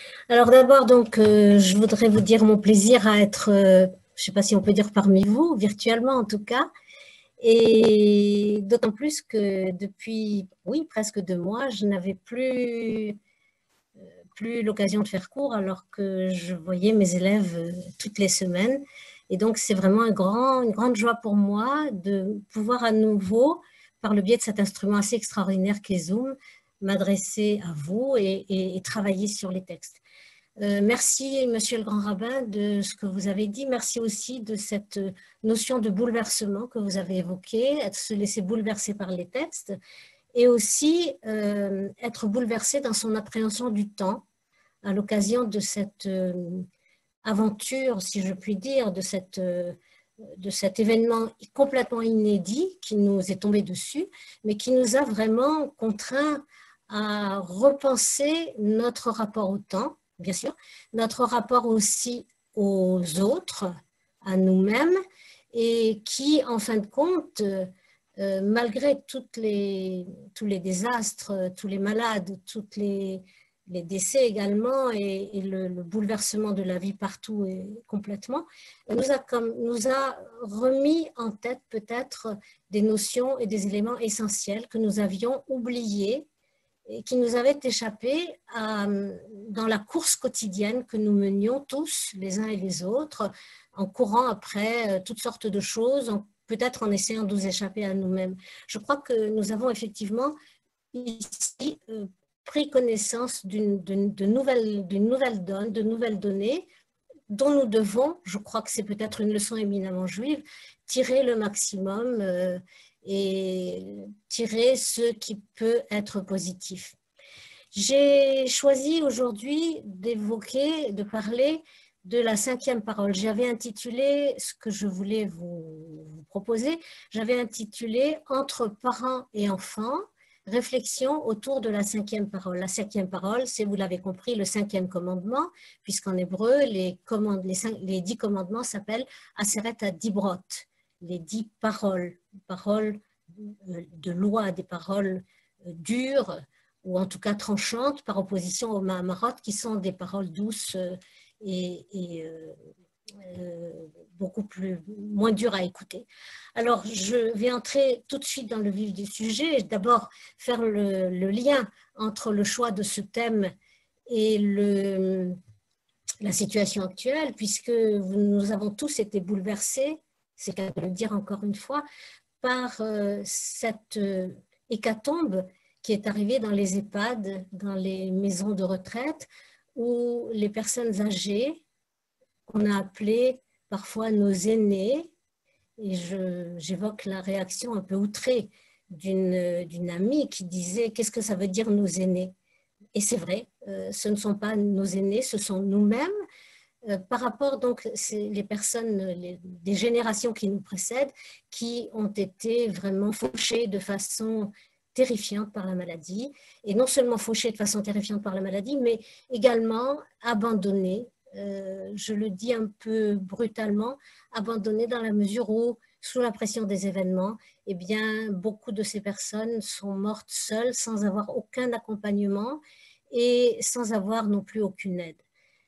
Alors d'abord, donc, je voudrais vous dire mon plaisir à être, je ne sais pas si on peut dire parmi vous, virtuellement en tout cas, et d'autant plus que depuis, oui, presque 2 mois, je n'avais plus l'occasion de faire cours alors que je voyais mes élèves toutes les semaines. Et donc, c'est vraiment une grande joie pour moi de pouvoir à nouveau, par le biais de cet instrument assez extraordinaire qu'est Zoom, m'adresser à vous et travailler sur les textes. Merci, Monsieur le Grand Rabbin, de ce que vous avez dit. Merci aussi de cette notion de bouleversement que vous avez évoquée, se laisser bouleverser par les textes et aussi être bouleversé dans son appréhension du temps à l'occasion de cette aventure, si je puis dire, de cet événement complètement inédit qui nous est tombé dessus, mais qui nous a vraiment contraints à repenser notre rapport au temps, bien sûr, notre rapport aussi aux autres, à nous-mêmes, et qui, en fin de compte, malgré tous les désastres, tous les malades, les décès également et le bouleversement de la vie partout et complètement, nous a remis en tête peut-être des notions et des éléments essentiels que nous avions oubliés et qui nous avaient échappé dans la course quotidienne que nous menions tous, les uns et les autres, en courant après toutes sortes de choses, peut-être en essayant de nous échapper à nous-mêmes. Je crois que nous avons effectivement ici pris connaissance de nouvelles donnes, de nouvelles données dont nous devons, je crois que c'est peut-être une leçon éminemment juive, tirer le maximum et tirer ce qui peut être positif. J'ai choisi aujourd'hui d'évoquer, de parler de la 5e parole. J'avais intitulé ce que je voulais vous proposer, j'avais intitulé « Entre parents et enfants », réflexion autour de la 5e parole. La 5e parole, c'est, vous l'avez compris, le 5e commandement, puisqu'en hébreu, les 10 commandements s'appellent Aseret HaDibrot, les 10 paroles, paroles de loi, des paroles dures, ou en tout cas tranchantes, par opposition aux Mahamarot, qui sont des paroles douces et beaucoup moins dur à écouter. Alors, je vais entrer tout de suite dans le vif du sujet et d'abord faire le lien entre le choix de ce thème et la situation actuelle, puisque nous avons tous été bouleversés, c'est qu'à le dire encore une fois, par cette hécatombe qui est arrivée dans les EHPAD, dans les maisons de retraite, où les personnes âgées, qu'on a appelées parfois nos aînés, et j'évoque la réaction un peu outrée d'une amie qui disait « Qu'est-ce que ça veut dire nos aînés ?» Et c'est vrai, ce ne sont pas nos aînés, ce sont nous-mêmes, par rapport donc les personnes des générations qui nous précèdent, qui ont été vraiment fauchées de façon terrifiante par la maladie, et non seulement fauchées de façon terrifiante par la maladie, mais également abandonnées, je le dis un peu brutalement, abandonnées dans la mesure où, sous la pression des événements, eh bien, beaucoup de ces personnes sont mortes seules, sans avoir aucun accompagnement et sans avoir non plus aucune aide.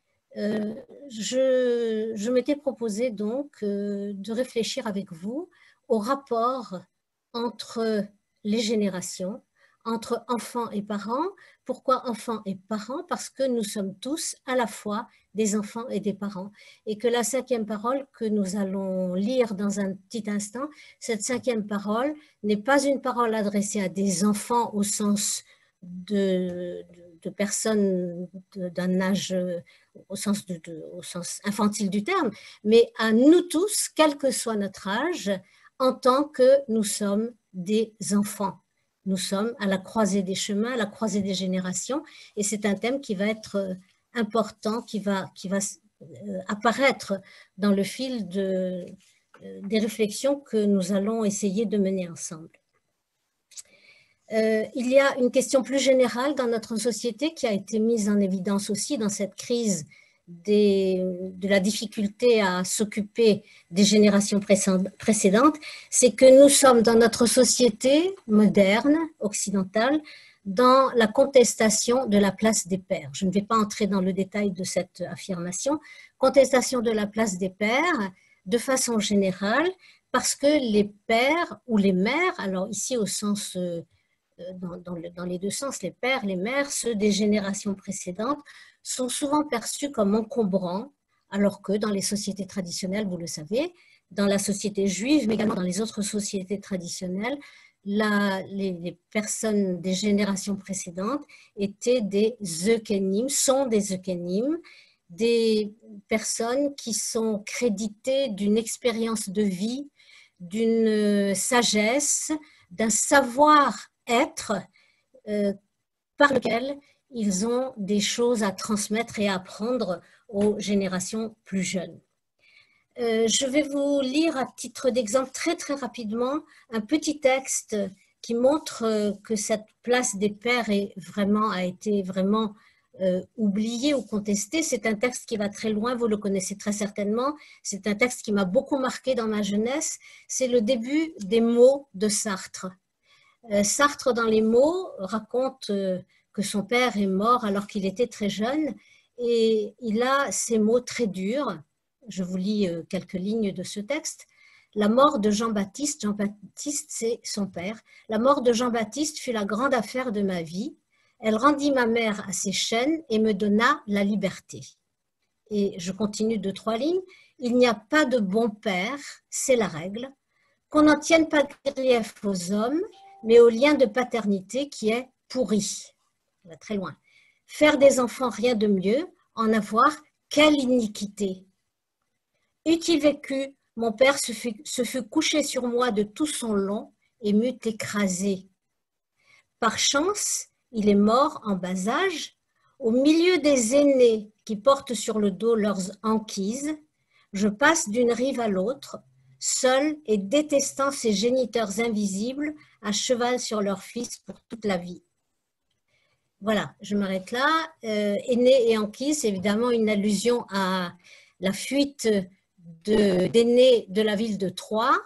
Je m'étais proposé donc de réfléchir avec vous au rapport entre les générations, entre enfants et parents. Pourquoi enfants et parents? Parce que nous sommes tous à la fois des enfants et des parents. Et que la 5e parole que nous allons lire dans un petit instant, cette 5e parole n'est pas une parole adressée à des enfants au sens de personnes d'un âge, au sens infantile du terme, mais à nous tous, quel que soit notre âge, en tant que nous sommes des enfants. Nous sommes à la croisée des chemins, à la croisée des générations, et c'est un thème qui va être important, qui va apparaître dans le fil des réflexions que nous allons essayer de mener ensemble. Il y a une question plus générale dans notre société qui a été mise en évidence aussi dans cette crise de la difficulté à s'occuper des générations précédentes, c'est que nous sommes dans notre société moderne, occidentale, dans la contestation de la place des pères. Je ne vais pas entrer dans le détail de cette affirmation. Contestation de la place des pères de façon générale, parce que les pères ou les mères, alors ici au sens, dans les deux sens, les pères, les mères, ceux des générations précédentes, sont souvent perçus comme encombrants, alors que dans les sociétés traditionnelles, vous le savez, dans la société juive, mais également dans les autres sociétés traditionnelles, les personnes des générations précédentes étaient des zeukenim, sont des zeukenim, des personnes qui sont créditées d'une expérience de vie, d'une sagesse, d'un savoir-être par lequel ils ont des choses à transmettre et à apprendre aux générations plus jeunes. Je vais vous lire à titre d'exemple très très rapidement un petit texte qui montre que cette place des pères a été vraiment oubliée ou contestée. C'est un texte qui va très loin, vous le connaissez très certainement. C'est un texte qui m'a beaucoup marqué dans ma jeunesse. C'est le début des mots de Sartre. Sartre, dans les mots, raconte que son père est mort alors qu'il était très jeune et il a ces mots très durs. Je vous lis quelques lignes de ce texte. La mort de Jean-Baptiste, Jean-Baptiste c'est son père, la mort de Jean-Baptiste fut la grande affaire de ma vie. Elle rendit ma mère à ses chaînes et me donna la liberté. Et je continue de 3 lignes. Il n'y a pas de bon père, c'est la règle. Qu'on n'en tienne pas grief aux hommes, mais au lien de paternité qui est pourri. On va très loin. Faire des enfants, rien de mieux, en avoir, quelle iniquité. Eût-il vécu, mon père se fut couché sur moi de tout son long et m'eût écrasé. Par chance, il est mort en bas âge, au milieu des aînés qui portent sur le dos leurs hanquises. Je passe d'une rive à l'autre, seul et détestant ces géniteurs invisibles à cheval sur leur fils pour toute la vie. Voilà, je m'arrête là. Aîné et hanquise, c'est évidemment une allusion à la fuite d'Énée de la ville de Troie,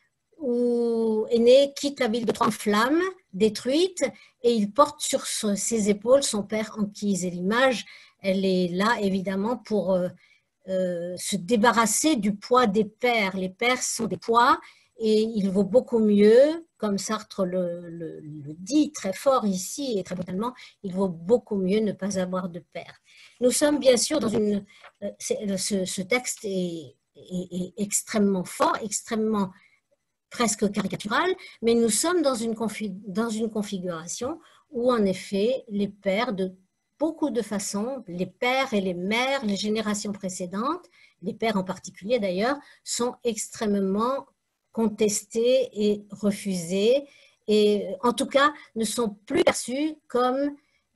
où Énée quitte la ville de Troie en flammes, détruite, et il porte sur ses épaules son père Anchise. Et l'image, elle est là évidemment pour se débarrasser du poids des pères. Les pères sont des poids et il vaut beaucoup mieux, comme Sartre le dit très fort ici et très brutalement, il vaut beaucoup mieux ne pas avoir de père. Nous sommes bien sûr dans une... Ce texte est extrêmement fort, extrêmement presque caricatural, mais nous sommes dans une configuration où en effet les pères de beaucoup de façons, les pères et les mères, les générations précédentes, les pères en particulier d'ailleurs, sont extrêmement contestés et refusés et en tout cas ne sont plus perçus comme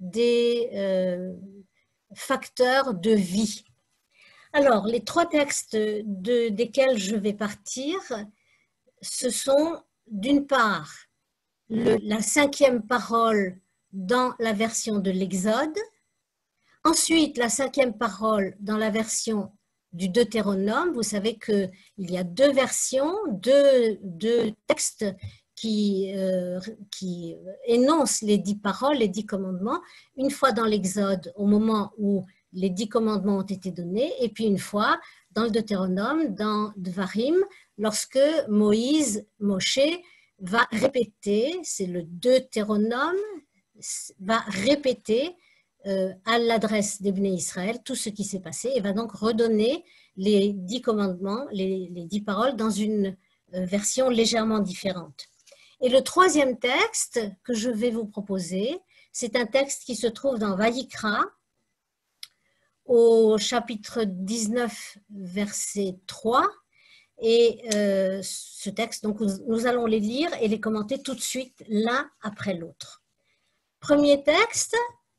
des facteurs de vie. Alors, les 3 textes desquels je vais partir, ce sont d'une part la 5e parole dans la version de l'Exode, ensuite la 5e parole dans la version du Deutéronome. Vous savez qu'il y a 2 versions, deux textes qui énoncent les 10 paroles, les 10 commandements, une fois dans l'Exode au moment où les 10 commandements ont été donnés, et puis une fois dans le Deutéronome, dans Dvarim, lorsque Moshe va répéter, c'est le Deutéronome, va répéter à l'adresse des Bnei Israël tout ce qui s'est passé et va donc redonner les 10 commandements, les 10 paroles dans une version légèrement différente. Et le 3e texte que je vais vous proposer, c'est un texte qui se trouve dans Vayikra, au chapitre 19, verset 3. Et ce texte, donc nous allons les lire et les commenter tout de suite l'un après l'autre. Premier texte,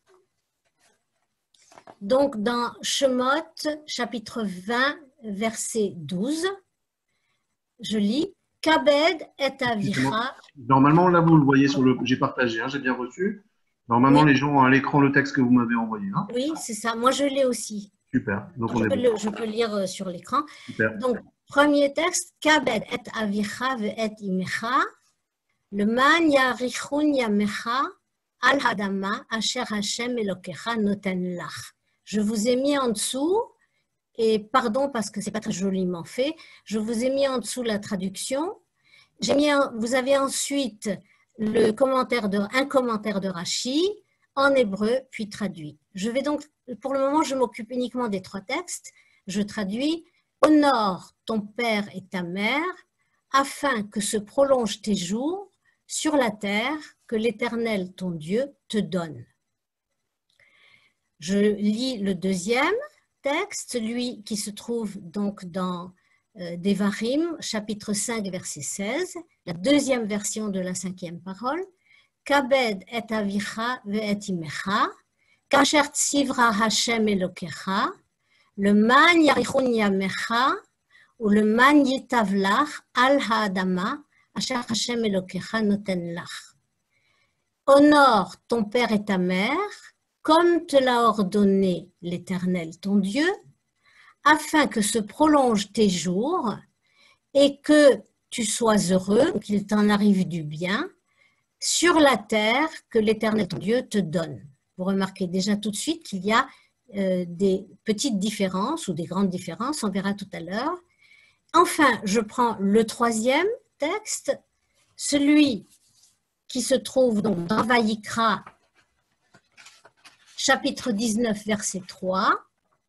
donc dans Shemot, chapitre 20, verset 12, je lis « Kabed et avicha ». Normalement, là, vous le voyez sur le... J'ai partagé, hein, j'ai bien reçu. Normalement, oui. Les gens ont à l'écran le texte que vous m'avez envoyé. Hein. Oui, c'est ça. Moi, je l'ai aussi. Super. Donc, je peux lire sur l'écran. Donc, premier texte, Kabed et avicha et imecha, le man yarichun yamecha, al hadama asher Hashem Elokecha noten lach. Je vous ai mis en dessous, et pardon parce que c'est pas très joliment fait, je vous ai mis en dessous la traduction. Vous avez ensuite un commentaire de Rashi en hébreu, puis traduit. Je vais donc, pour le moment, je m'occupe uniquement des 3 textes. Je traduis « Honore ton père et ta mère, afin que se prolongent tes jours sur la terre que l'Éternel, ton Dieu, te donne. » Je lis le deuxième texte, celui qui se trouve donc dans Devarim, chapitre 5, verset 16, la deuxième version de la 5e parole. Kabed et avicha ve'et imecha, kasher tzivra Hashem Elokecha, le man yarichun yamecha, ou le man yitavlach al ha'adama, asher Hashem Elokecha noten lach. Honore ton père et ta mère, comme te l'a ordonné l'Éternel ton Dieu, afin que se prolongent tes jours et que tu sois heureux, qu'il t'en arrive du bien, sur la terre que l'Éternel ton Dieu te donne. Vous remarquez déjà tout de suite qu'il y a des petites différences ou des grandes différences, on verra tout à l'heure. Enfin, je prends le 3e texte, celui qui se trouve donc dans Vayikra, chapitre 19, verset 3.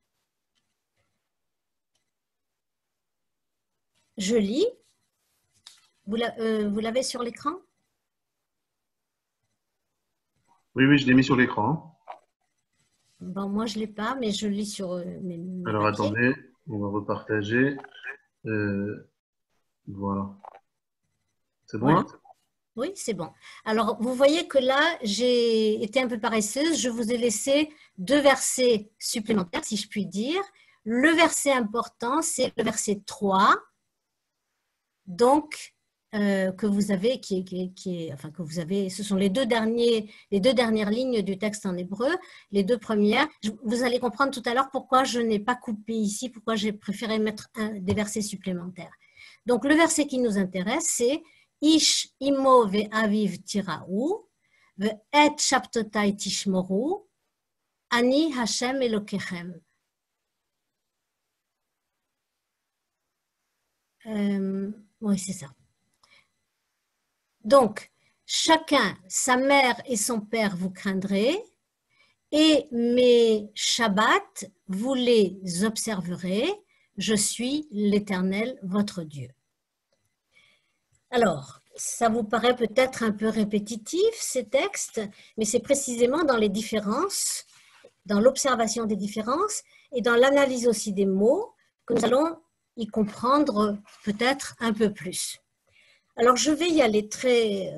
Je lis. Vous l'avez sur l'écran? Oui, je l'ai mis sur l'écran. Bon, moi, je ne l'ai pas, mais je lis sur mes Alors, papiers. attendez, on va repartager. Voilà. C'est bon, Voilà. hein? Oui, c'est bon. Alors, vous voyez que là, j'ai été un peu paresseuse. Je vous ai laissé 2 versets supplémentaires, si je puis dire. Le verset important, c'est le verset 3. Donc, que vous avez, que vous avez, ce sont les deux dernières lignes du texte en hébreu, les 2 premières. Vous allez comprendre tout à l'heure pourquoi je n'ai pas coupé ici, pourquoi j'ai préféré mettre des versets supplémentaires. Donc, le verset qui nous intéresse, c'est Ish imo ve'aviv tiraou, ve'et shabtotai tishmoru, ani Hashem Elokechem. Oui, c'est ça. Donc, chacun, sa mère et son père, vous craindrez, et mes Shabbats, vous les observerez. Je suis l'Éternel, votre Dieu. Alors, ça vous paraît peut-être un peu répétitif, ces textes, mais c'est précisément dans les différences, dans l'observation des différences et dans l'analyse aussi des mots que nous allons y comprendre peut-être un peu plus. Alors, je vais y aller très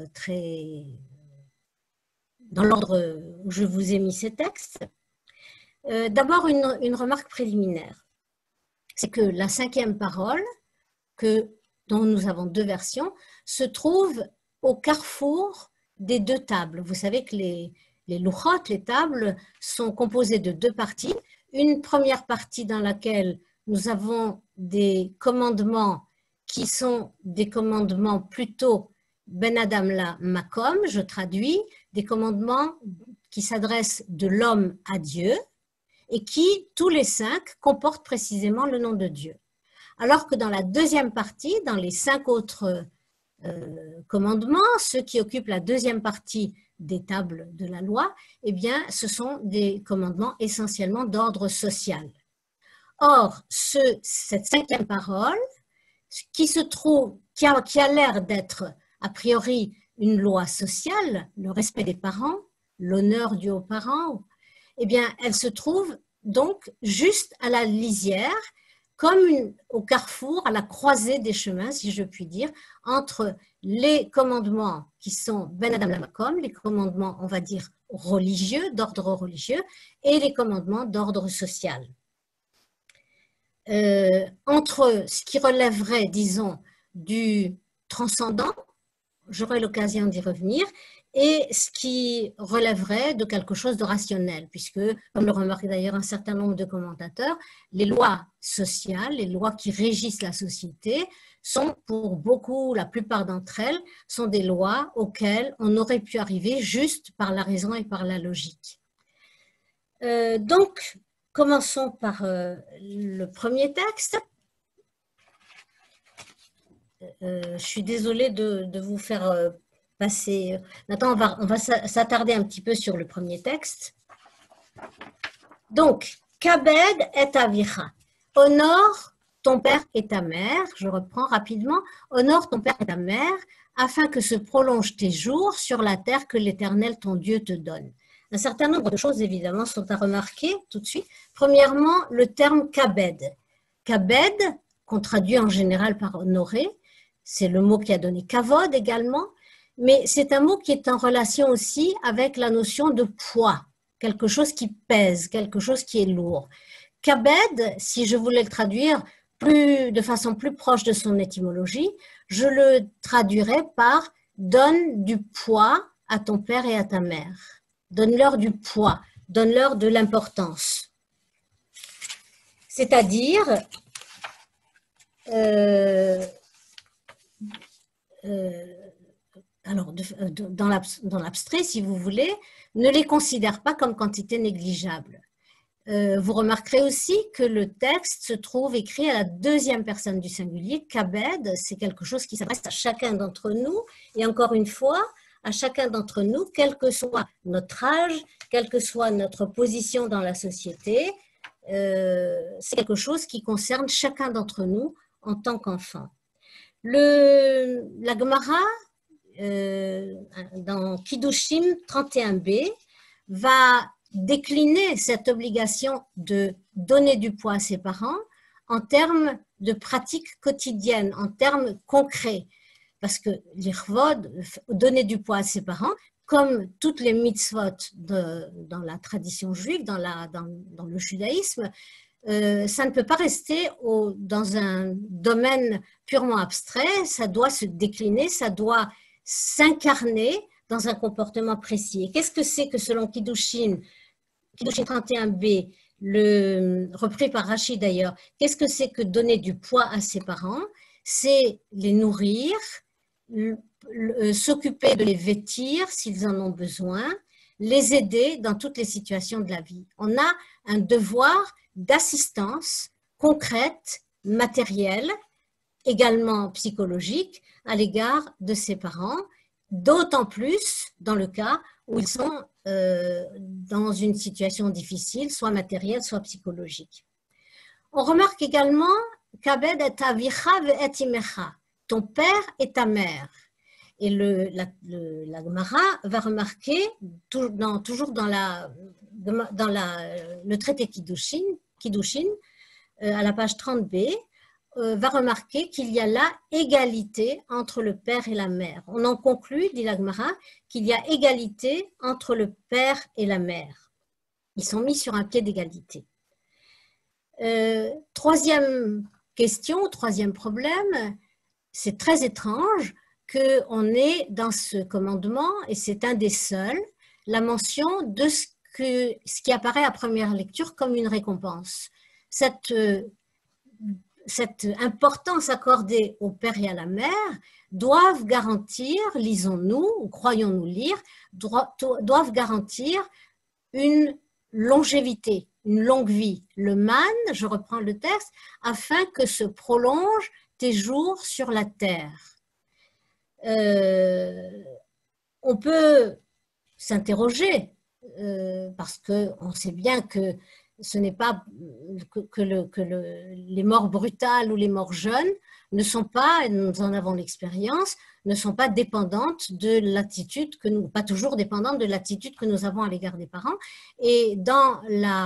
dans l'ordre où je vous ai mis ces textes. D'abord, une remarque préliminaire. C'est que la 5e parole, dont nous avons 2 versions, se trouve au carrefour des 2 tables. Vous savez que les louchot, les tables, sont composées de 2 parties. Une première partie dans laquelle nous avons des commandements qui sont des commandements plutôt Ben Adam la Makom, je traduis, des commandements qui s'adressent de l'homme à Dieu et qui, tous les 5, comportent précisément le nom de Dieu. Alors que dans la 2e partie, dans les 5 autres commandements, ceux qui occupent la 2e partie des tables de la loi, eh bien, ce sont des commandements essentiellement d'ordre social. Or, cette 5e parole, qui a l'air d'être a priori une loi sociale, le respect des parents, l'honneur dû aux parents, eh bien, elle se trouve donc juste à la lisière, comme au carrefour, à la croisée des chemins, si je puis dire, entre les commandements qui sont Ben Adam la Makom, les commandements, on va dire, religieux, d'ordre religieux, et les commandements d'ordre social. Entre ce qui relèverait, disons, du transcendant, j'aurai l'occasion d'y revenir, et ce qui relèverait de quelque chose de rationnel, puisque, comme le remarque d'ailleurs un certain nombre de commentateurs, les lois sociales, les lois qui régissent la société, sont pour beaucoup, la plupart d'entre elles, sont des lois auxquelles on aurait pu arriver juste par la raison et par la logique. Donc, commençons par le premier texte. Je suis désolée de vous faire passer. Maintenant, on va s'attarder un petit peu sur le premier texte. Donc, Kabed et Avicha. Honore ton père et ta mère. Je reprends rapidement. Honore ton père et ta mère, afin que se prolongent tes jours sur la terre que l'Éternel ton Dieu te donne. Un certain nombre de choses, évidemment, sont à remarquer tout de suite. Premièrement, le terme Kabed. Kabed, qu'on traduit en général par honorer, c'est le mot qui a donné Kavod également, mais c'est un mot qui est en relation aussi avec la notion de poids, quelque chose qui pèse, quelque chose qui est lourd. Kabed, si je voulais le traduire de façon plus proche de son étymologie, je le traduirais par « donne du poids à ton père et à ta mère ». Donne-leur du poids, donne-leur de l'importance. C'est-à-dire, alors, dans l'abstrait, si vous voulez, ne les considère pas comme quantité négligeable. Vous remarquerez aussi que le texte se trouve écrit à la deuxième personne du singulier. Kabed, c'est quelque chose qui s'adresse à chacun d'entre nous. Et encore une fois, à chacun d'entre nous, quel que soit notre âge, quelle que soit notre position dans la société, c'est quelque chose qui concerne chacun d'entre nous en tant qu'enfant. La Gemara, dans Kiddushin 31b, va décliner cette obligation de donner du poids à ses parents en termes de pratiques quotidiennes, en termes concrets. Parce que l'irvod, donner du poids à ses parents, comme toutes les mitzvot dans la tradition juive, dans le judaïsme, ça ne peut pas rester dans un domaine purement abstrait, ça doit se décliner, ça doit s'incarner dans un comportement précis. Et qu'est-ce que c'est que selon Kiddushin 31b, repris par Rachid d'ailleurs, qu'est-ce que c'est que donner du poids à ses parents? C'est les nourrir, s'occuper de les vêtir s'ils en ont besoin, les aider dans toutes les situations de la vie. On a un devoir d'assistance concrète, matérielle, également psychologique à l'égard de ses parents, d'autant plus dans le cas où ils sont dans une situation difficile, soit matérielle, soit psychologique. On remarque également Kabed et Avicha et Imecha, ton père et ta mère. Et la Gemara va remarquer, toujours dans le traité Kiddushin à la page 30b, va remarquer qu'il y a là égalité entre le père et la mère. On en conclut, dit la Gemara, qu'il y a égalité entre le père et la mère. Ils sont mis sur un pied d'égalité. Troisième question, troisième problème, c'est très étrange qu'on ait dans ce commandement, et c'est un des seuls, la mention de ce qui apparaît à première lecture comme une récompense. Cette importance accordée au père et à la mère doivent garantir, lisons-nous ou croyons-nous lire, doivent garantir une longévité, une longue vie. Le man, je reprends le texte, afin que se prolongent tes jours sur la terre. On peut s'interroger parce qu'on sait bien que ce n'est pas les morts brutales ou les morts jeunes ne sont pas, et nous en avons l'expérience, ne sont pas dépendantes de l'attitude pas toujours dépendantes de l'attitude que nous avons à l'égard des parents. Et dans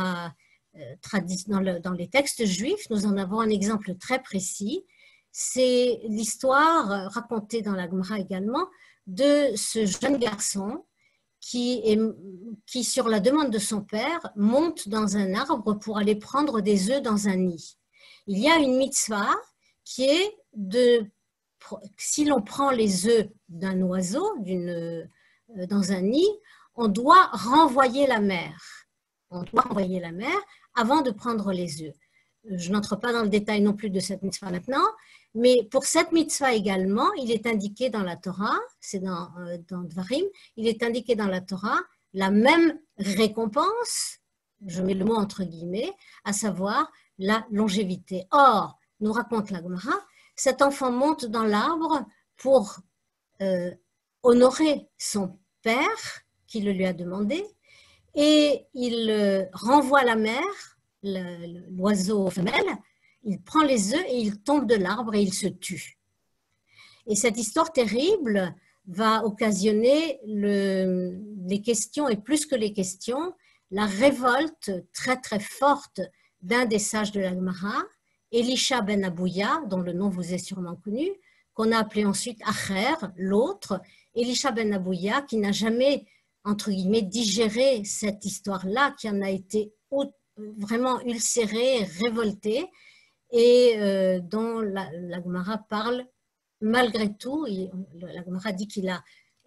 les textes juifs, nous en avons un exemple très précis. C'est l'histoire racontée dans la Gemara également de ce jeune garçon qui, sur la demande de son père, monte dans un arbre pour aller prendre des œufs dans un nid. Il y a une mitzvah qui est si l'on prend les œufs d'un oiseau, dans un nid, on doit renvoyer la mère. On doit renvoyer la mère avant de prendre les œufs. Je n'entre pas dans le détail non plus de cette mitzvah maintenant, mais pour cette mitzvah également, il est indiqué dans la Torah, c'est dans Dvarim, il est indiqué dans la Torah la même récompense, je mets le mot entre guillemets, à savoir la longévité. Or, nous raconte la Gemara, cet enfant monte dans l'arbre pour honorer son père qui le lui a demandé et il renvoie la mère, l'oiseau femelle, il prend les œufs et il tombe de l'arbre et il se tue. Et cette histoire terrible va occasionner les questions, et plus que les questions, la révolte très très forte d'un des sages de la Gemara, Elisha ben Abouya, dont le nom vous est sûrement connu, qu'on a appelé ensuite Acher, l'autre, Elisha ben Abouya, qui n'a jamais, entre guillemets, digéré cette histoire-là, qui en a été vraiment ulcéré, révolté, et dont la Gemara parle malgré tout. La Gemara dit qu'il a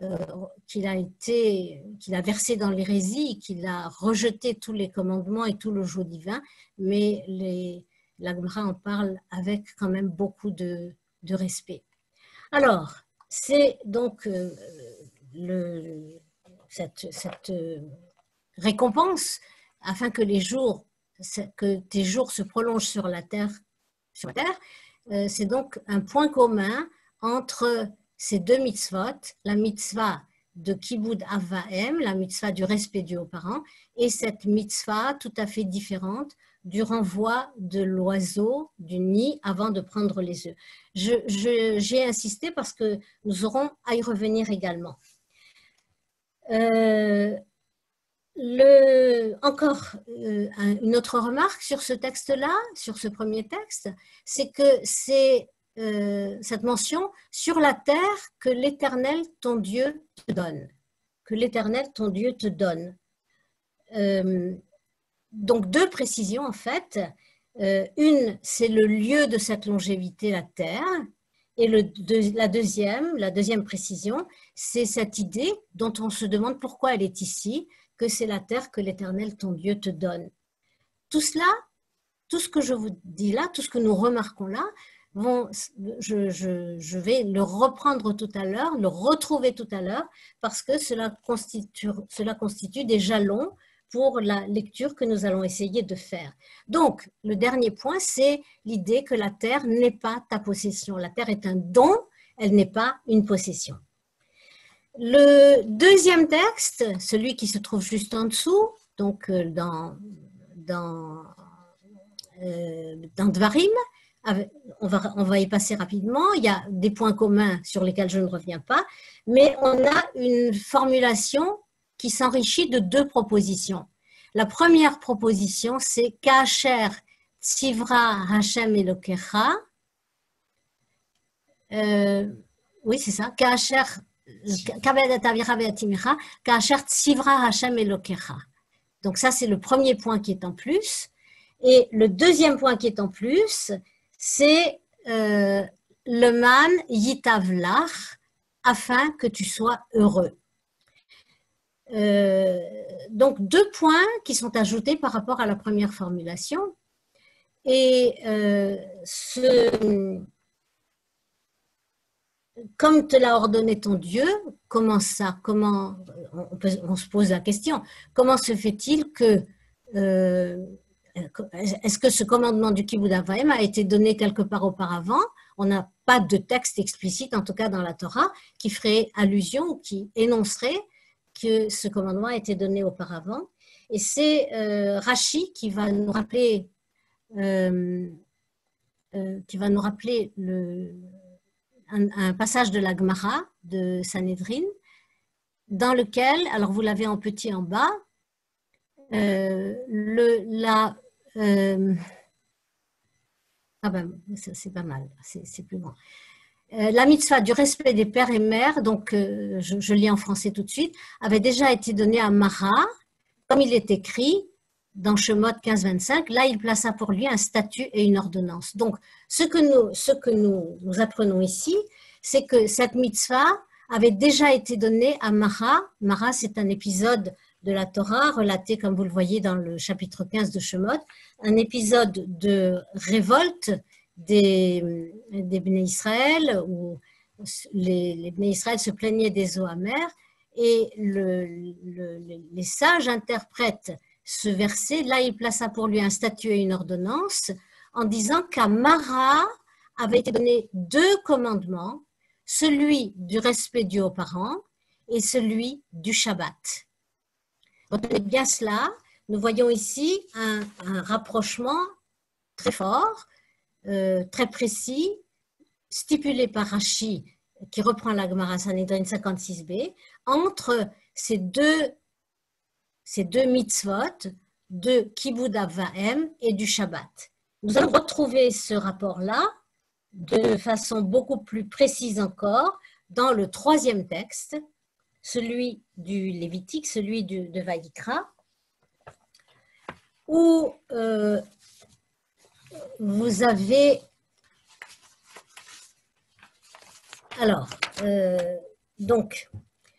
versé dans l'hérésie, qu'il a rejeté tous les commandements et tout le joug divin, mais la Gemara en parle avec quand même beaucoup de respect. Alors, c'est donc cette récompense afin que tes jours se prolongent sur la terre, c'est donc un point commun entre ces deux mitzvot, la mitzvah de Kibud Avaem, la mitzvah du respect dû aux parents, et cette mitzvah tout à fait différente du renvoi de l'oiseau du nid avant de prendre les œufs. J'ai insisté parce que nous aurons à y revenir également. Encore une autre remarque sur ce texte-là, sur ce premier texte, c'est que c'est cette mention sur la terre que l'Éternel, ton Dieu, te donne. Que l'Éternel, ton Dieu, te donne. Donc, deux précisions en fait. Une, c'est le lieu de cette longévité, la terre. Et la deuxième précision, c'est cette idée dont on se demande pourquoi elle est ici, que c'est la terre que l'Éternel, ton Dieu, te donne. Tout cela, tout ce que je vous dis là, tout ce que nous remarquons là, je vais le reprendre tout à l'heure, le retrouver tout à l'heure, parce que cela constitue des jalons pour la lecture que nous allons essayer de faire. Donc, le dernier point, c'est l'idée que la terre n'est pas ta possession. La terre est un don, elle n'est pas une possession. Le deuxième texte, celui qui se trouve juste en dessous, donc dans Dvarim, on va y passer rapidement. Il y a des points communs sur lesquels je ne reviens pas, mais on a une formulation qui s'enrichit de deux propositions. La première proposition, c'est Ka'asher tzivra Hashem Elokecha. Oui, c'est ça. Ka'asher tzivra Hashem Elokecha. Donc ça, c'est le premier point qui est en plus. Et le deuxième point qui est en plus, c'est le man yitavlach, afin que tu sois heureux. Donc deux points qui sont ajoutés par rapport à la première formulation. Et comme te l'a ordonné ton Dieu, comment ça, on se pose la question, comment se fait-il que est-ce que ce commandement du Kibud Avaim a été donné quelque part auparavant? On n'a pas de texte explicite, en tout cas dans la Torah, qui ferait allusion ou qui énoncerait que ce commandement a été donné auparavant. Et c'est Rashi qui va nous rappeler, un passage de la Gemara de Sanhedrin, dans lequel, alors vous l'avez en petit en bas, c'est pas mal, c'est plus grand. La mitzvah du respect des pères et mères, donc je lis en français tout de suite, avait déjà été donnée à Mara, comme il est écrit dans Shemot 15-25. Là, il plaça pour lui un statut et une ordonnance. Donc, ce que nous apprenons ici, c'est que cette mitzvah avait déjà été donné à Mara. Mara, c'est un épisode de la Torah relaté, comme vous le voyez, dans le chapitre 15 de Shemot, un épisode de révolte des Bnei Israël, où les Bnei Israël se plaignaient des eaux amères, et les sages interprètent ce verset. Là, il plaça pour lui un statut et une ordonnance, en disant qu'à Mara avait été donné deux commandements, celui du respect dû aux parents et celui du Shabbat. Retenez bien cela. Nous voyons ici un rapprochement très fort, très précis, stipulé par Rashi, qui reprend la Gemara Sanhedrin 56b, entre ces deux mitzvot de Kibud Av Va'em et du Shabbat. Nous allons retrouver ce rapport-là de façon beaucoup plus précise encore dans le troisième texte, celui du Lévitique, celui de Vaïkra, où vous avez... Alors, donc,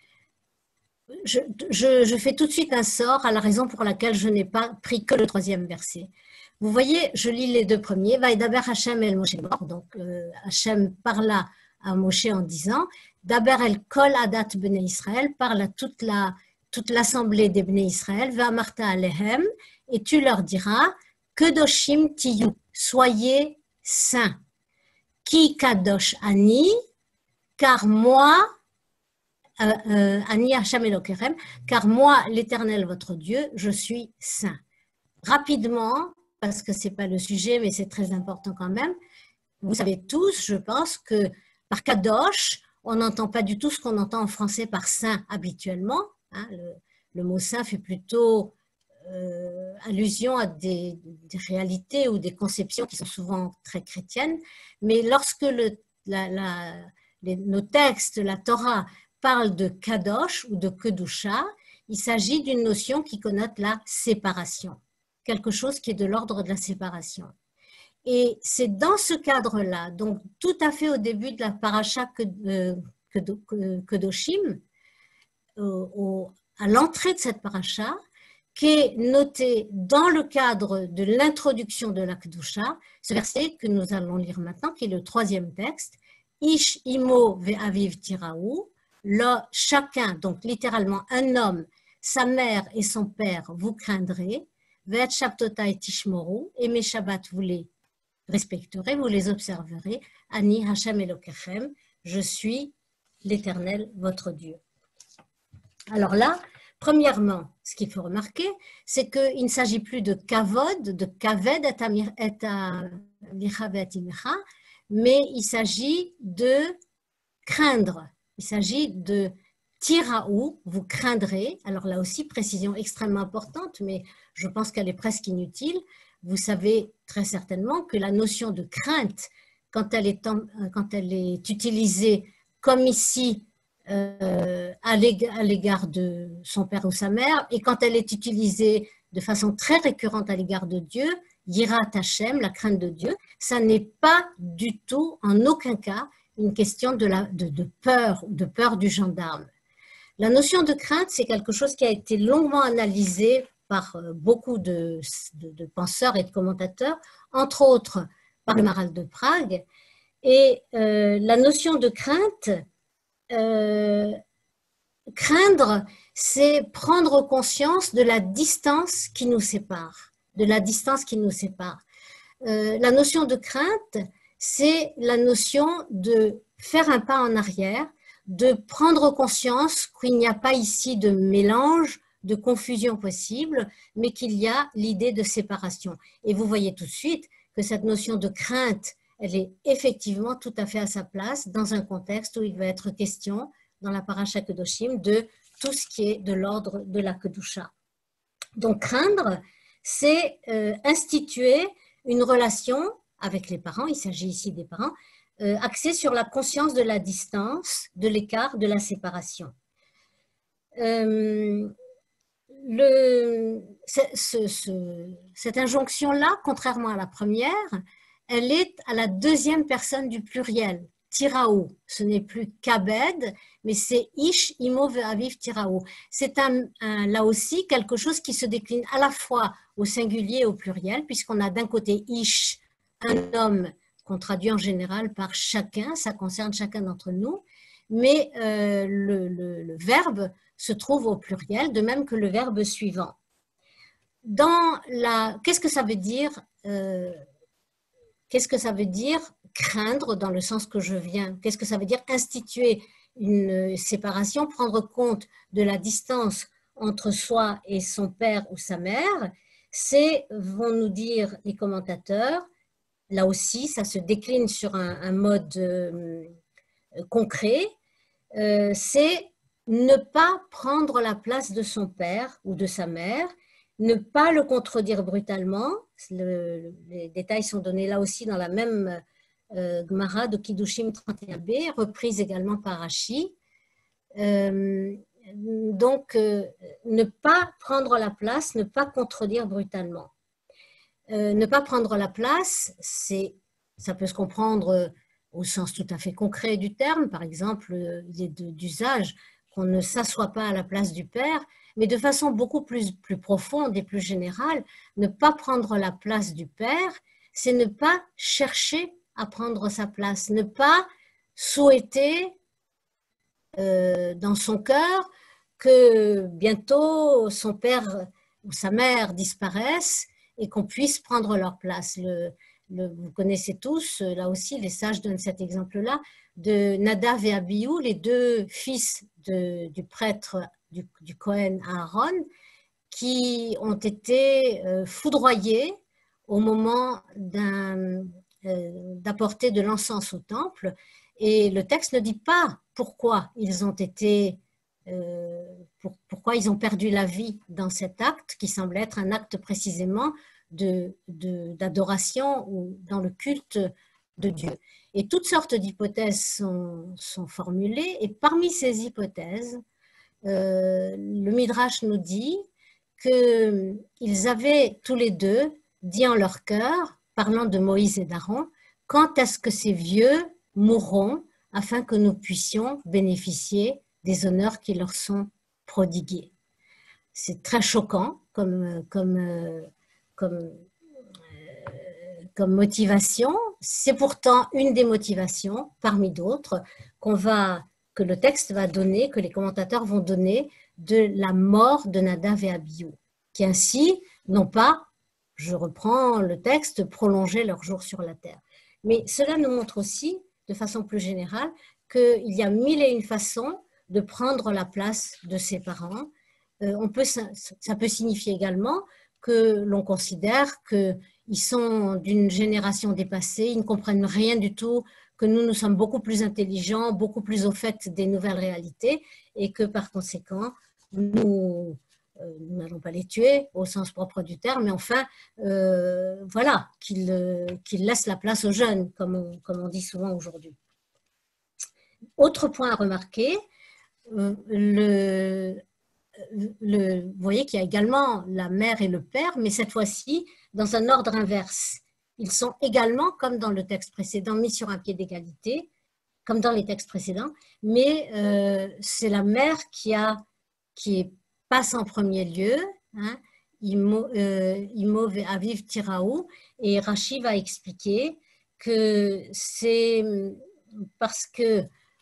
je fais tout de suite un sort à la raison pour laquelle je n'ai pas pris que le troisième verset. Vous voyez, je lis les deux premiers. Vaïdaber Hashem el Moshe. Donc, Hashem parla à Moshe en disant, Daber el kol adat bnei Israël, parle à toute l'assemblée des bnei Israël, Va'amarta alehem, et tu leur diras, Kedoshim tiyu, soyez saints. Ki kadosh ani, car moi, ani Hashem Elokerem, car moi, l'Éternel votre Dieu, je suis saint. Rapidement, parce que ce n'est pas le sujet, mais c'est très important quand même, vous savez tous, je pense, que par kadosh, on n'entend pas du tout ce qu'on entend en français par saint habituellement. Hein, le mot saint fait plutôt allusion à des réalités ou des conceptions qui sont souvent très chrétiennes, mais lorsque nos textes, la Torah, parlent de kadosh ou de kedusha, il s'agit d'une notion qui connote la séparation, quelque chose qui est de l'ordre de la séparation. Et c'est dans ce cadre-là, donc tout à fait au début de la paracha Kedoshim, à l'entrée de cette paracha, qu'est noté dans le cadre de l'introduction de la Kedusha, ce verset que nous allons lire maintenant, qui est le troisième texte, Ish imo ve'aviv tiraou, là, chacun, donc littéralement un homme, sa mère et son père, vous craindrez, ve'et shabtotai tishmoru, et mes shabbats, vous les respecterez, vous les observerez, Ani Hashem Elokechem, je suis l'Éternel, votre Dieu. Alors là, premièrement, ce qu'il faut remarquer, c'est qu'il ne s'agit plus de kavod, de kaved et micha, mais il s'agit de craindre. Il s'agit de tiraou, vous craindrez. Alors là aussi, précision extrêmement importante, mais je pense qu'elle est presque inutile. Vous savez très certainement que la notion de crainte, quand elle est utilisée comme ici, à l'égard de son père ou sa mère, et quand elle est utilisée de façon très récurrente à l'égard de Dieu, Yirat Hashem, la crainte de Dieu, ça n'est pas du tout, en aucun cas, une question de peur du gendarme. La notion de crainte, c'est quelque chose qui a été longuement analysé par beaucoup de penseurs et de commentateurs, entre autres par le Maharal de Prague, et la notion de crainte, craindre, c'est prendre conscience de la distance qui nous sépare, La notion de crainte, c'est la notion de faire un pas en arrière, de prendre conscience qu'il n'y a pas ici de mélange, de confusion possible, mais qu'il y a l'idée de séparation. Et vous voyez tout de suite que cette notion de crainte, elle est effectivement tout à fait à sa place dans un contexte où il va être question, dans la paracha Kedoshim, de tout ce qui est de l'ordre de la Kedusha. Donc craindre, c'est instituer une relation avec les parents, il s'agit ici des parents, axée sur la conscience de la distance, de l'écart, de la séparation. Cette injonction-là, contrairement à la première, elle est à la deuxième personne du pluriel, tiraou. Ce n'est plus kabed, mais c'est ish imo ve'aviv tiraou. C'est là aussi quelque chose qui se décline à la fois au singulier et au pluriel, puisqu'on a d'un côté ish, un homme, qu'on traduit en général par chacun, ça concerne chacun d'entre nous, mais le verbe se trouve au pluriel, de même que le verbe suivant. Qu'est-ce que ça veut dire qu'est-ce que ça veut dire craindre dans le sens que je viens? Qu'est-ce que ça veut dire instituer une séparation, prendre compte de la distance entre soi et son père ou sa mère? C'est, vont nous dire les commentateurs, là aussi, ça se décline sur un mode concret, c'est ne pas prendre la place de son père ou de sa mère, ne pas le contredire brutalement. Les détails sont donnés là aussi dans la même Gemara de Kiddushim 31b, reprise également par Rashi. Donc, ne pas prendre la place, ne pas contredire brutalement. Ne pas prendre la place, ça peut se comprendre au sens tout à fait concret du terme. Par exemple, il est d'usage qu'on ne s'assoit pas à la place du père, mais de façon beaucoup plus profonde et plus générale, ne pas prendre la place du père, c'est ne pas chercher à prendre sa place, ne pas souhaiter dans son cœur que bientôt son père ou sa mère disparaissent et qu'on puisse prendre leur place. Vous connaissez tous, là aussi, les sages donnent cet exemple-là, de Nadav et Abihu, les deux fils du prêtre, du Kohen Aaron, qui ont été foudroyés au moment d'apporter de l'encens au temple. Et le texte ne dit pas pourquoi ils ont été, pourquoi ils ont perdu la vie dans cet acte, qui semble être un acte précisément d'adoration ou dans le culte de Dieu. Et toutes sortes d'hypothèses sont formulées, et parmi ces hypothèses, le Midrash nous dit qu'ils avaient tous les deux dit en leur cœur, parlant de Moïse et d'Aaron, quand est-ce que ces vieux mourront afin que nous puissions bénéficier des honneurs qui leur sont prodigués. C'est très choquant comme motivation. C'est pourtant une des motivations, parmi d'autres, que le texte va donner, que les commentateurs vont donner de la mort de Nadav et Abihu, qui ainsi n'ont pas, je reprends le texte, prolongé leur jour sur la terre. Mais cela nous montre aussi, de façon plus générale, qu'il y a mille et une façons de prendre la place de ses parents. Ça peut signifier également que l'on considère qu'ils sont d'une génération dépassée, ils ne comprennent rien du tout, que nous sommes beaucoup plus intelligents, beaucoup plus au fait des nouvelles réalités et que par conséquent, nous n'allons pas les tuer au sens propre du terme, mais enfin, voilà, qu'ils laissent la place aux jeunes, comme on dit souvent aujourd'hui. Autre point à remarquer, vous voyez qu'il y a également la mère et le père, mais cette fois-ci dans un ordre inverse. Ils sont également, comme dans le texte précédent, mis sur un pied d'égalité, comme dans les textes précédents, mais c'est la mère qui passe en premier lieu, hein, Imo ve'aviv tiraou, et Rashi va expliquer que c'est parce que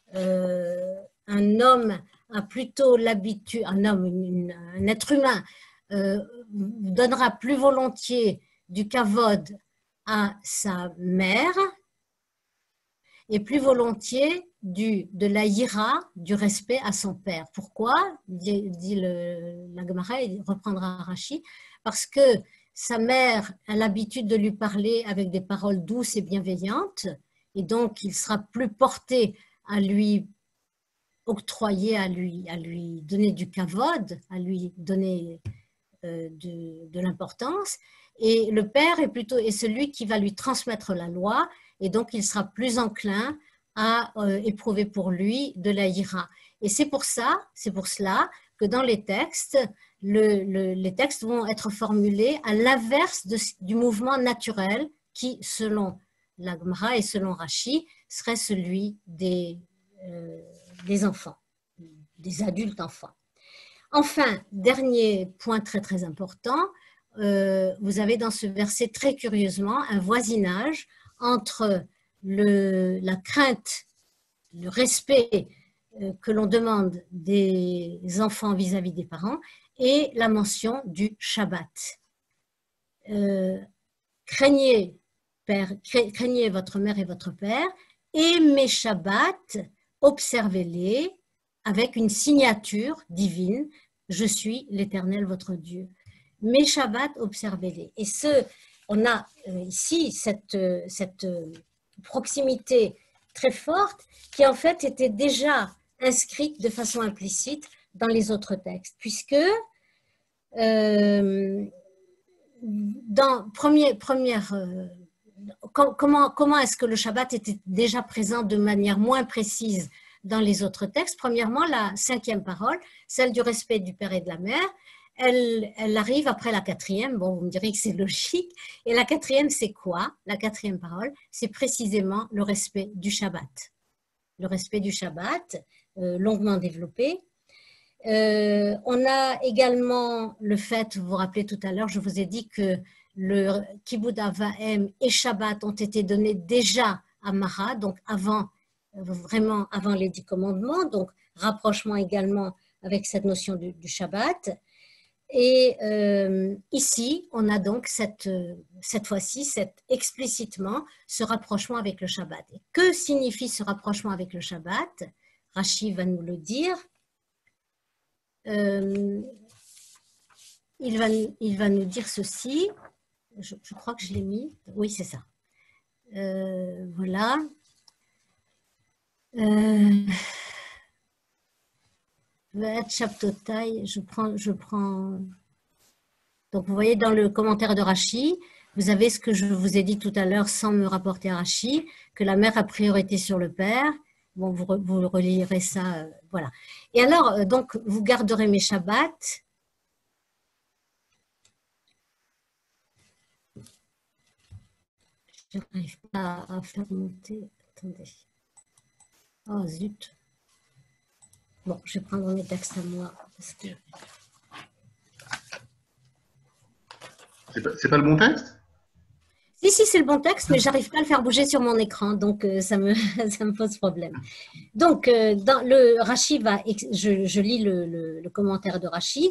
un homme a plutôt l'habitude, un être humain donnera plus volontiers du kavod à sa mère et plus volontiers de la hira, du respect à son père. Pourquoi? Dit la Gemara, il reprendra Rashi, parce que sa mère a l'habitude de lui parler avec des paroles douces et bienveillantes, et donc il sera plus porté à lui octroyer, à lui donner du kavod, à lui donner de l'importance, et le père est celui qui va lui transmettre la loi, et donc il sera plus enclin à éprouver pour lui de la hira. Et c'est pour cela que dans les textes, les textes vont être formulés à l'inverse du mouvement naturel qui, selon la Gemara et selon Rashi, serait celui des enfants, des adultes enfants. Enfin, dernier point très très important, vous avez dans ce verset très curieusement un voisinage entre la crainte, le respect que l'on demande des enfants vis-à-vis des parents et la mention du Shabbat. Craignez votre mère et votre père, aimez Shabbat, observez-les avec une signature divine, je suis l'Éternel votre Dieu. Mes Shabbat, observez-les. Et on a ici cette proximité très forte qui en fait était déjà inscrite de façon implicite dans les autres textes, puisque comment est-ce que le Shabbat était déjà présent de manière moins précise dans les autres textes? Premièrement, la 5e parole, celle du respect du père et de la mère, elle arrive après la 4e. Bon, vous me direz que c'est logique. Et la 4e, c'est quoi? La 4e parole, c'est précisément le respect du Shabbat. Le respect du Shabbat, longuement développé. On a également le fait, vous vous rappelez tout à l'heure, je vous ai dit que le Kibud Avahem et Shabbat ont été donnés déjà à Mara, donc vraiment avant les 10 commandements, donc rapprochement également avec cette notion du Shabbat. Et ici, on a donc cette fois-ci explicitement ce rapprochement avec le Shabbat. Et que signifie ce rapprochement avec le Shabbat? Rashi va nous le dire. Il va nous dire ceci. Je crois que je l'ai mis. Oui, c'est ça. Voilà. Je prends. Donc, vous voyez dans le commentaire de Rashi, vous avez ce que je vous ai dit tout à l'heure sans me rapporter à Rashi, que la mère a priorité sur le père. Bon, vous relirez ça, voilà. Et alors, donc, vous garderez mes Shabbats. Je n'arrive pas à faire monter. Attendez. Oh, zut. Bon, je vais prendre mes textes à moi. Parce que... C'est pas le bon texte? Si, c'est le bon texte, mais j'arrive pas à le faire bouger sur mon écran, donc ça me pose problème. Donc, dans le Rashi je lis le commentaire de Rashi.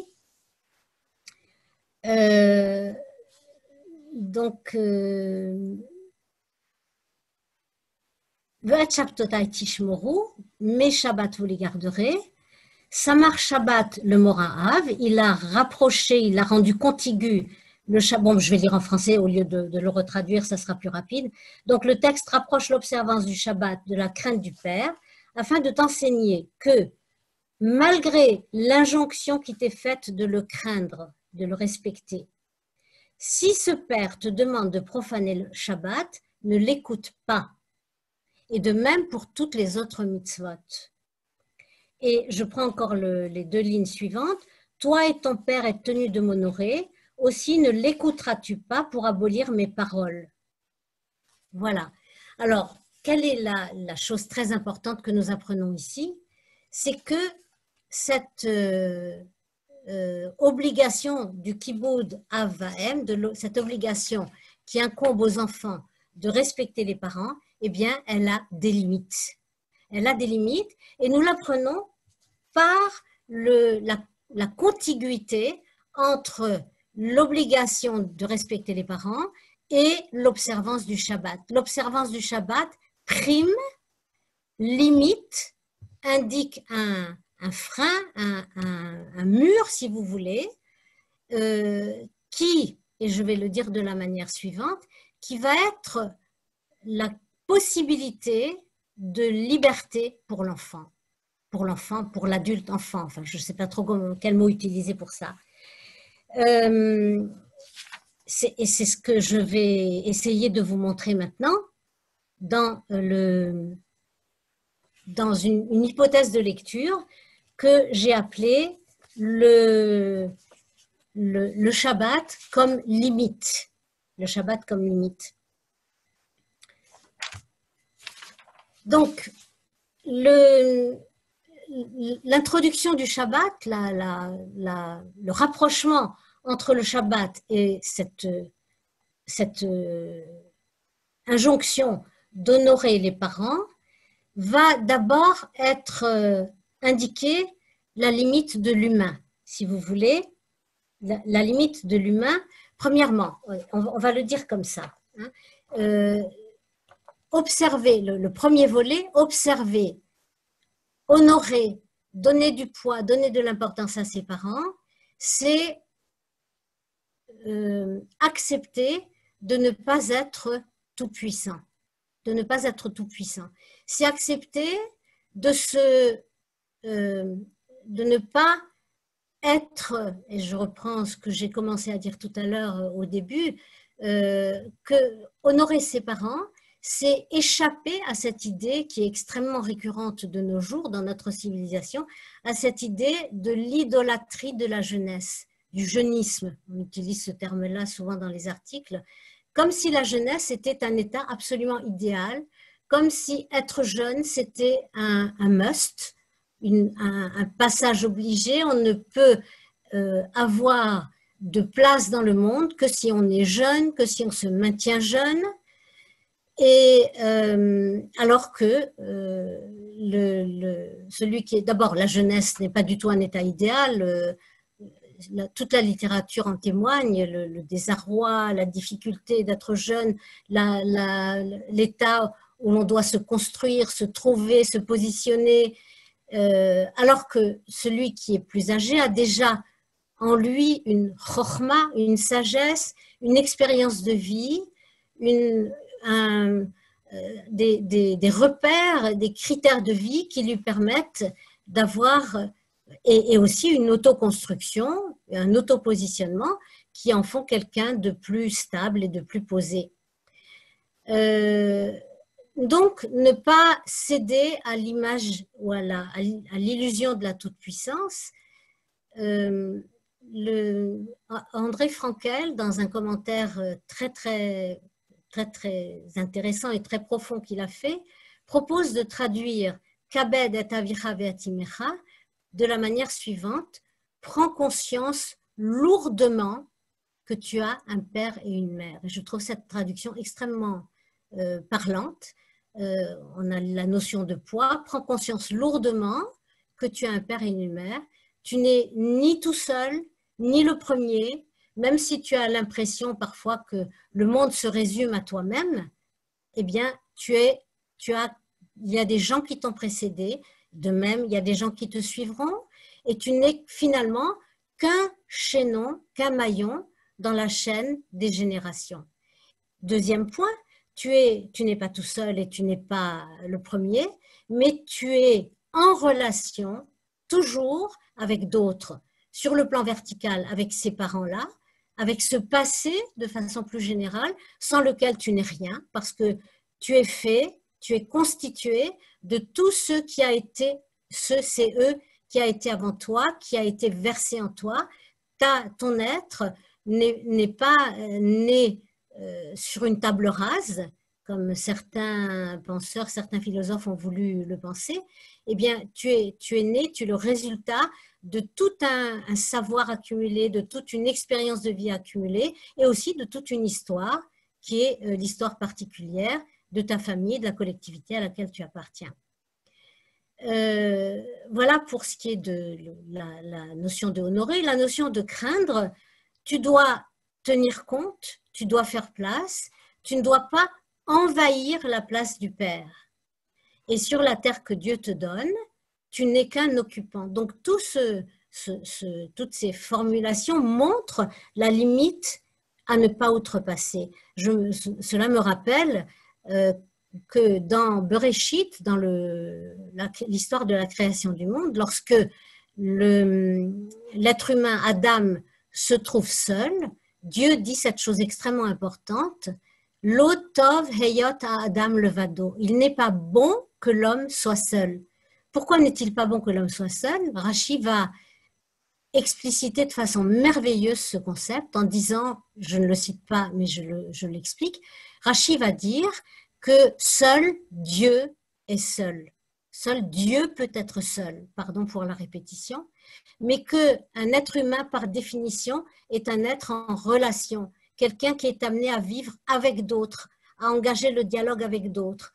Donc, mes Shabbat vous les garderez. Samar Shabbat le Moraav, il a rapproché, il a rendu contigu le Shabbat. Bon, je vais lire en français au lieu de le retraduire, ça sera plus rapide. Donc, le texte rapproche l'observance du Shabbat de la crainte du Père, afin de t'enseigner que, malgré l'injonction qui t'est faite de le craindre, de le respecter, si ce Père te demande de profaner le Shabbat, ne l'écoute pas. Et de même pour toutes les autres mitzvot. Et je prends encore les 2 lignes suivantes. Toi et ton père êtes tenus de m'honorer, aussi ne l'écouteras-tu pas pour abolir mes paroles. Voilà. Alors, quelle est la chose très importante que nous apprenons ici? C'est que cette obligation du Kibud Avahem, cette obligation qui incombe aux enfants de respecter les parents, eh bien, elle a des limites. Elle a des limites et nous l'apprenons par la contiguïté entre l'obligation de respecter les parents et l'observance du Shabbat. L'observance du Shabbat prime, limite, indique un frein, un mur, si vous voulez, qui, et je vais le dire de la manière suivante, qui va être la possibilité de liberté pour l'enfant, pour l'adulte enfant. Enfin, je ne sais pas trop quel mot utiliser pour ça. Et c'est ce que je vais essayer de vous montrer maintenant dans une hypothèse de lecture que j'ai appelée le Shabbat comme limite. Le Shabbat comme limite. Donc, l'introduction du Shabbat, le rapprochement entre le Shabbat et cette injonction d'honorer les parents va d'abord être indiquée la limite de l'humain, si vous voulez, la limite de l'humain. Premièrement, on va le dire comme ça, hein, observer, le premier volet, observer, honorer, donner du poids, donner de l'importance à ses parents, c'est accepter de ne pas être tout puissant, de ne pas être tout puissant. C'est accepter de ne pas être, et je reprends ce que j'ai commencé à dire tout à l'heure au début, que honorer ses parents, c'est échapper à cette idée qui est extrêmement récurrente de nos jours dans notre civilisation, à cette idée de l'idolâtrie de la jeunesse, du jeunisme. On utilise ce terme-là souvent dans les articles, comme si la jeunesse était un état absolument idéal, comme si être jeune, c'était un must, un passage obligé. On ne peut avoir de place dans le monde que si on est jeune, que si on se maintient jeune. Et alors que celui qui est d'abord, la jeunesse n'est pas du tout un état idéal, toute la littérature en témoigne, le désarroi, la difficulté d'être jeune, l'état où l'on doit se construire, se trouver, se positionner, alors que celui qui est plus âgé a déjà en lui une chokhma, une sagesse, une expérience de vie, des repères, des critères de vie qui lui permettent d'avoir, et aussi une autoconstruction, un autopositionnement qui en font quelqu'un de plus stable et de plus posé. Donc, ne pas céder à l'image ou à l'illusion de la toute-puissance. André Frankel, dans un commentaire très intéressant et très profond qu'il a fait, propose de traduire « Kabed et avicha ve'atimecha » de la manière suivante: « Prends conscience lourdement que tu as un père et une mère ». Et je trouve cette traduction extrêmement parlante. On a la notion de poids. Prends conscience lourdement que tu as un père et une mère. Tu n'es ni tout seul, ni le premier, même si tu as l'impression parfois que le monde se résume à toi-même, eh bien, il y a des gens qui t'ont précédé, de même, il y a des gens qui te suivront, et tu n'es finalement qu'un chaînon, qu'un maillon dans la chaîne des générations. Deuxième point, tu n'es pas tout seul et tu n'es pas le premier, mais tu es en relation toujours avec d'autres, sur le plan vertical avec ces parents-là, avec ce passé de façon plus générale, sans lequel tu n'es rien, parce que tu es fait, tu es constitué de tout ce qui a été, c'est eux qui a été avant toi, qui a été versé en toi. Ton être n'est pas né sur une table rase, comme certains penseurs, certains philosophes ont voulu le penser. Eh bien, tu es né, tu es le résultat de tout un savoir accumulé, de toute une expérience de vie accumulée, et aussi de toute une histoire qui est l'histoire particulière de ta famille, de la collectivité à laquelle tu appartiens. Voilà pour ce qui est de la notion de honorer. La notion de craindre, tu dois tenir compte, tu dois faire place, tu ne dois pas envahir la place du Père. Et sur la terre que Dieu te donne, tu n'es qu'un occupant. Donc, toutes ces formulations montrent la limite à ne pas outrepasser. Cela me rappelle que dans Bereshit, dans l'histoire de la création du monde, lorsque l'être humain, Adam, se trouve seul, Dieu dit cette chose extrêmement importante: Lo tov heyot à Adam levado. Il n'est pas bon que l'homme soit seul. Pourquoi n'est-il pas bon que l'homme soit seul? Rashi va expliciter de façon merveilleuse ce concept en disant, je ne le cite pas, mais je l'explique. Rashi va dire que seul Dieu est seul. Seul Dieu peut être seul, pardon pour la répétition, mais qu'un être humain, par définition, est un être en relation, quelqu'un qui est amené à vivre avec d'autres, à engager le dialogue avec d'autres,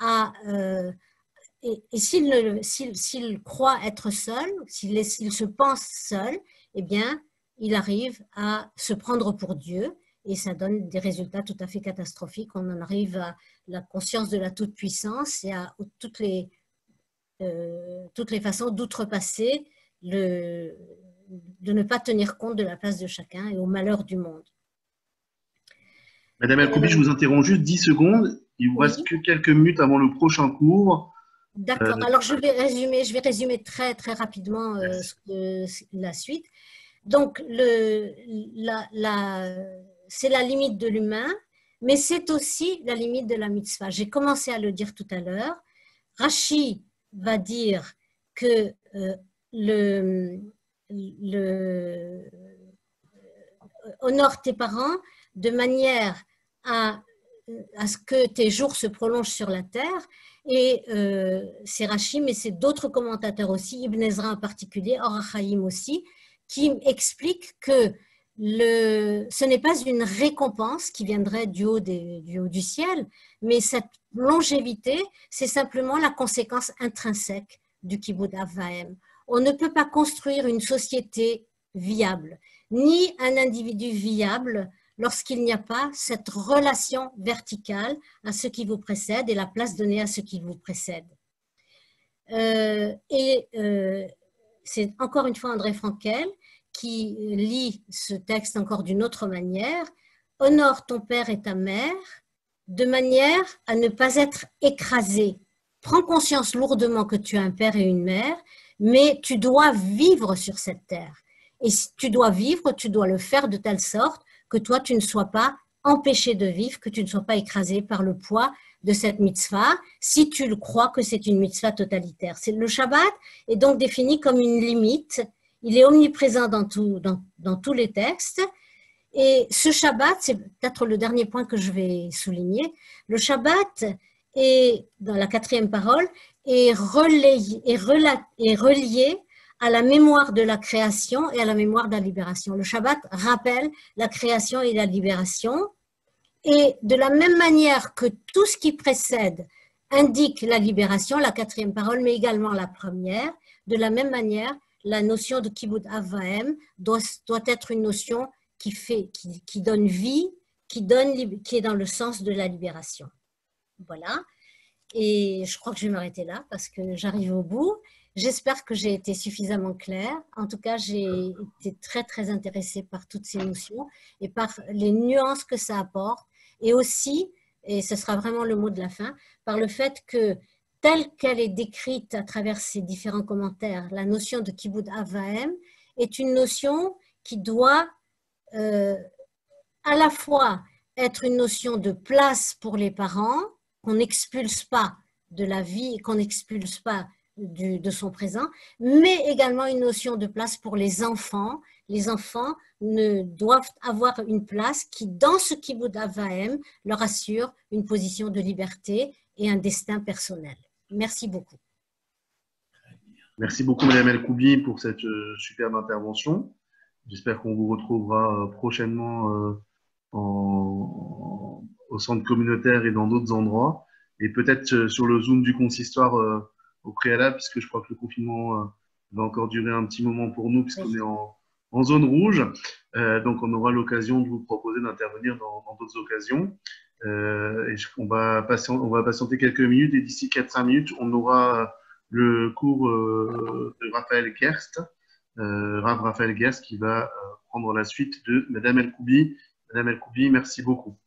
et s'il croit être seul, s'il se pense seul, eh bien, il arrive à se prendre pour Dieu et ça donne des résultats tout à fait catastrophiques. On en arrive à la conscience de la toute-puissance et à toutes les façons d'outrepasser de ne pas tenir compte de la place de chacun et au malheur du monde. Madame El-Koubi, je vous interromps juste 10 secondes. Il vous reste que quelques minutes avant le prochain cours. D'accord. Alors, je vais résumer très, très rapidement la suite. Donc, c'est la limite de l'humain, mais c'est aussi la limite de la mitzvah. J'ai commencé à le dire tout à l'heure. Rashi va dire que honore tes parents de manière à ce que tes jours se prolongent sur la terre. Et c'est Rashi, mais c'est d'autres commentateurs aussi, Ibn Ezra en particulier, Or HaChaim aussi, qui expliquent que ce n'est pas une récompense qui viendrait du haut du ciel, mais cette longévité, c'est simplement la conséquence intrinsèque du Kibud Av Va'em. On ne peut pas construire une société viable, ni un individu viable lorsqu'il n'y a pas cette relation verticale à ceux qui vous précèdent et la place donnée à ceux qui vous précèdent. C'est encore une fois André Frankel qui lit ce texte encore d'une autre manière. Honore ton père et ta mère de manière à ne pas être écrasé. Prends conscience lourdement que tu as un père et une mère, mais tu dois vivre sur cette terre. Et si tu dois vivre, tu dois le faire de telle sorte que toi, tu ne sois pas empêché de vivre, que tu ne sois pas écrasé par le poids de cette mitzvah, si tu le crois que c'est une mitzvah totalitaire. Le Shabbat est donc défini comme une limite. Il est omniprésent dans tous les textes. Et ce Shabbat, c'est peut-être le dernier point que je vais souligner, le Shabbat est, dans la 4e parole, est relié à la mémoire de la création et à la mémoire de la libération. Le Shabbat rappelle la création et la libération. Et de la même manière que tout ce qui précède indique la libération, la 4e parole, mais également la première, de la même manière, la notion de Kibud Av Va'em doit être une notion qui donne vie, qui est dans le sens de la libération. Voilà. Et je crois que je vais m'arrêter là parce que j'arrive au bout. J'espère que j'ai été suffisamment claire. En tout cas, j'ai été très, très intéressée par toutes ces notions et par les nuances que ça apporte. Et aussi, et ce sera vraiment le mot de la fin, par le fait que telle qu'elle est décrite à travers ces différents commentaires, la notion de Kibud Av Va'em est une notion qui doit à la fois être une notion de place pour les parents, qu'on n'expulse pas de la vie, qu'on n'expulse pas de son présent, mais également une notion de place pour les enfants. Les enfants doivent avoir une place qui, dans ce Kibud Av Va'em, leur assure une position de liberté et un destin personnel. Merci beaucoup. Merci beaucoup, Madame El-Koubi, pour cette superbe intervention. J'espère qu'on vous retrouvera prochainement au centre communautaire et dans d'autres endroits. Et peut-être sur le Zoom du consistoire au préalable, puisque je crois que le confinement va encore durer un petit moment pour nous, puisqu'on est en zone rouge. Donc, on aura l'occasion de vous proposer d'intervenir dans d'autres occasions. Et on va patienter quelques minutes. Et d'ici 4-5 minutes, on aura le cours de Raphaël Gerst, Rav Raphaël Gerst, qui va prendre la suite de Madame El-Koubi. Madame El-Koubi, merci beaucoup.